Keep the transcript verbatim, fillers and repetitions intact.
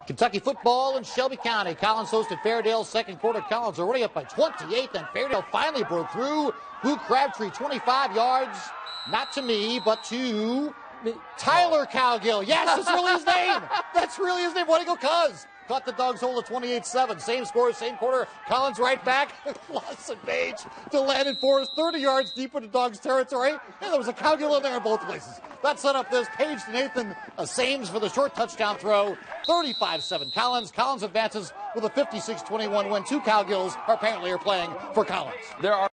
Kentucky football in Shelby County. Collins hosted Fairdale. Second quarter, Collins already up by twenty-eight. Then Fairdale finally broke through. Luke Crabtree, twenty-five yards. Not to me, but to Tyler Cowgill. Yes, that's really his name. That's really his name. Way to go, Cuz. Caught the Dogs hold at twenty-eight seven. Same score, same quarter. Collins right back. Lawson Page to Landon Forrest. thirty yards deep into Dogs territory. And there was a Cowgill in there in both places. That set up this. Page to Nathan uh, Sames for the short touchdown throw. thirty-five seven Collins. Collins advances with a fifty-six twenty-one win. Two Cowgills apparently are playing for Collins. There are